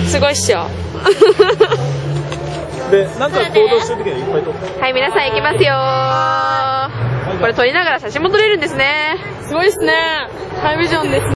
すごいっしょ。 で、なんか行動してる時はいっぱい撮って。 はい、皆さん行きますよー。これ撮りながら写真も撮れるんですね。すごいですね。ハイビジョンですね。